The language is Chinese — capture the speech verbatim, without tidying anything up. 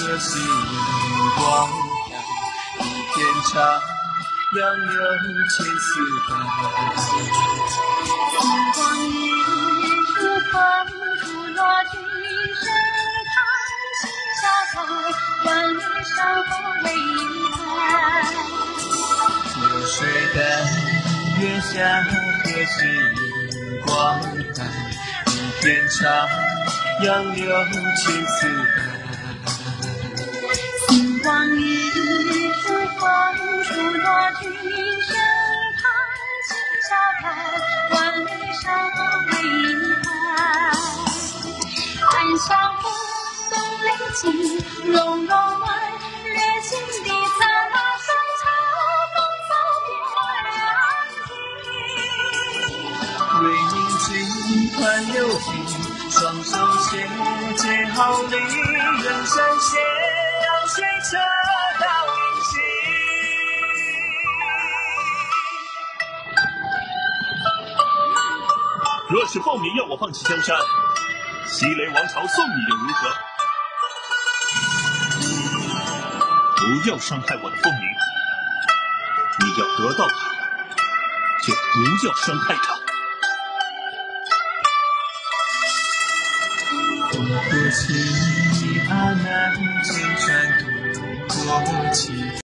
何时阳光亮，一片徜徉有千丝百。 星光日出风初落，君身看青霞台，万里山河为云海。 流水的月下何时阳光亮，一片徜徉有千丝百。 星光日出风初落，君身看青霞台，万里山河为云海。暗香不动灵情，融融外掠心底灿烂双桥，风骚变安静。 为你尽欢流尽，双手携结好礼，人生斜阳水车到云行。 若是凤鸣要我放弃江山，西雷王朝送你又如何？不要伤害我的凤鸣，你要得到他，就不要伤害他。 渡过千里阿难，千船渡过崎岖。